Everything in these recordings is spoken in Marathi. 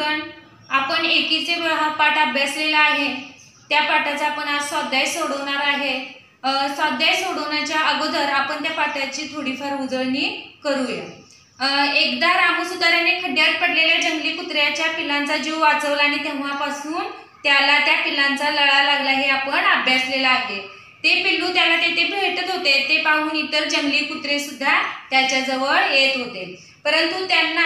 स्टुडंट, आपण एकीचे बळ हा पाठ अभ्यासलेला आहे। त्या पाठाचा आपण आज स्वाध्याय सोडवणार आहे। स्वाध्याय सोडवण्याच्या अगोदर आपण त्या पाठाची थोडीफार उजळणी करूया। एकदा रामू सुताराने खड्ड्यात पडलेल्या जंगली कुत्र्याच्या पिलांचा जीव वाचवला आणि तेव्हापासून त्याला त्या पिलांचा लळा लागला हे आपण अभ्यासलेलं आहे। ते पिल्लू त्याला तेथे भेटत होते, ते पाहून इतर जंगली कुत्रे सुद्धा त्याच्याजवळ येत होते, परंतु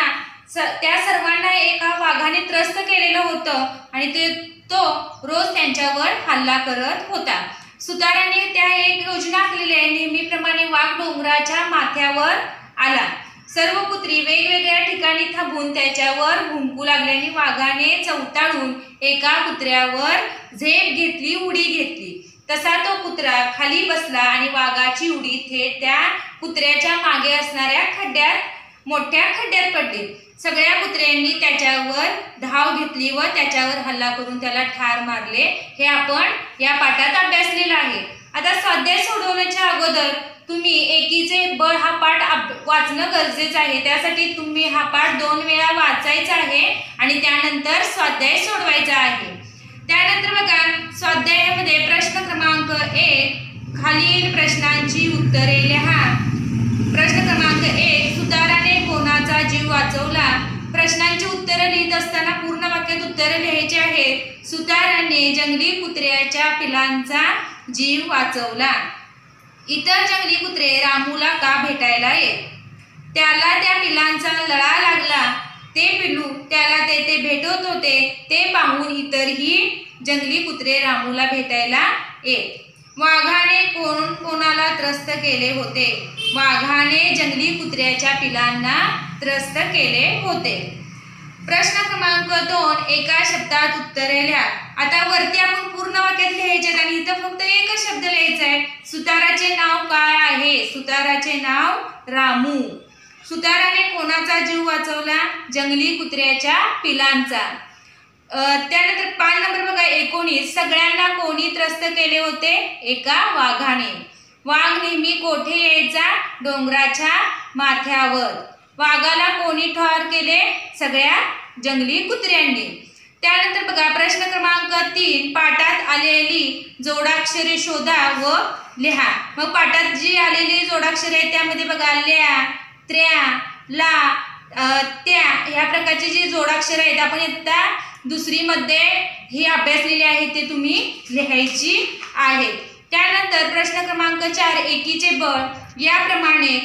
त्या सर्वांना एका वाघाने त्रस्त केलेलं होतं आणि तो रोज त्यांच्यावर हल्ला करत होता। सुताराने त्या एक योजना आखलेली आहे। नेहमीप्रमाणे वाघ डोंगराच्या माथ्यावर आला। सर्व कुत्री वेगवेगळ्या ठिकाणी थांबून त्याच्यावर भुंकू लागल्याने वाघाने चवताळून एका कुत्र्यावर झेप घेतली, उडी घेतली। तसा तो कुत्रा खाली बसला आणि वाघाची उडी थेट त्या कुत्र्याच्या मागे असणाऱ्या मोठ्या खड्ड्यात पडली। सगळ्या कुत्र्यांनी त्याच्यावर धाव घेतली व त्याच्यावर हल्ला करून त्याला ठार मारले। हे आपण या पाठात अभ्यासलेलं आहे। आता स्वाध्याय सोडवण्याच्या अगोदर तुम्ही एकीचे बळ हा पाठ वाचणं गरजेचं आहे। त्यासाठी तुम्ही हा पाठ 2 वेळा वाचायचा आहे आणि त्यानंतर स्वाध्याय सोडवायचा आहे। त्यानंतर बघा, स्वाध्यायामध्ये प्रश्न क्रमांक 1 खालील प्रश्नांची उत्तरे लिहा। प्रश्न क्रमांक 1, सुताराने कोणाचा जीव वाचवला? प्रश्नांची उत्तरे लिहित असताना पूर्ण वाक्यात उत्तरे लिहायची आहेत। सुताराने जंगली कुत्र्याच्या पिलांचा जीव वाचवला। इतर जंगली कुत्रे रामूला का भेटायला येत? त्याला त्या पिलांचा लळा लागला। ते पिल्लू त्याला तेथे भेटत होते, ते पाहून इतरही जंगली कुत्रे रामूला भेटायला येत। वाघाने कोणाला त्रस्त केले होते? वाघाने जंगली कुत्र्याच्या पिलांना त्रस्त केले होते। प्रश्न क्रमांक 2, एका शब्दात उत्तरे लिहा। आता वरती आपण पूर्ण वाक्यात लिहायचे आणि इथं फक्त एकच शब्द लिहायचा आहे। सुताराचे नाव काय आहे? सुताराचे नाव रामू। सुताराने कोणाचा जीव वाचवला? जंगली कुत्र्याच्या पिलांचा। त्यानंतर 5 नंबर बघा, 19, सगळ्यांना कोणी त्रस्त केले होते? एका वाघाने। वाघ नेहमी कोठे यायचा? डोंगराच्या माथ्यावर। वाघाला कोणी ठार केले? सगळ्या जंगली कुत्र्यांनी। त्यानंतर बघा, प्रश्न क्रमांक 3, पाठात आलेली जोडाक्षरे शोधा व लिहा। मग पाठात जी आलेली जोडाक्षरे आहेत त्यामध्ये बघा ल्या, त्र्या, ला, त्या ह्या प्रकारची जी जोडाक्षरे आहेत आपण इत्ता 2री मध्ये ही अभ्यासलेली आहे, ते तुम्ही लिहायची आहेत। त्यानंतर प्रश्न क्रमांक 4, एकीचे बळ याप्रमाणे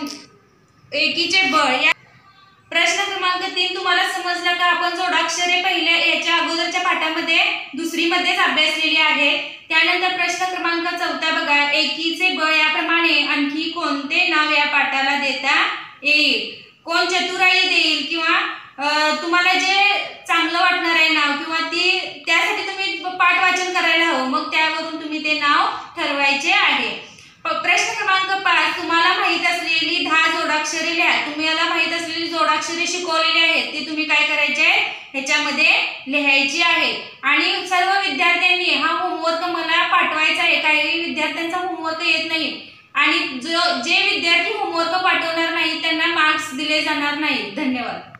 एकीचे बळ या प्रश्न क्रमांक 3 तुम्हाला समजलं का? आपण जोडाक्षरे पहिल्या याच्या अगोदरच्या पाठामध्ये 2री मध्येच अभ्यासलेली आहे। त्यानंतर प्रश्न क्रमांक 4 बघा, एकीचे बळ याप्रमाणे आणखी कोणते नाव या पाठाला देता येईल? कोण चतुराई देईल किंवा तुम्हाला जे चांगलं वाटणार आहे नाव किंवा त्यासाठी तुम्ही पाठ वाचन करायला हवं, मग त्यावरून तुम्ही ते नाव ठरवायचे आहे। प्रश्न क्रमांक 5, तुम्हाला माहित असलेली 10 जोडाक्षरे लिहा। तुम्हाला माहित असलेली जोडाक्षरे शिकवलेली आहेत, ती तुम्ही काय करायचे ह्याच्यामध्ये लिहायची आहे। आणि सर्व विद्यार्थ्यांनी हा होमवर्क मला पाठवायचा आहे। काही विद्यार्थ्यांचा होमवर्क येत नाही आणि जे विद्यार्थी होमवर्क पाठवणार नाही त्यांना मार्क्स दिले जाणार नाही। धन्यवाद।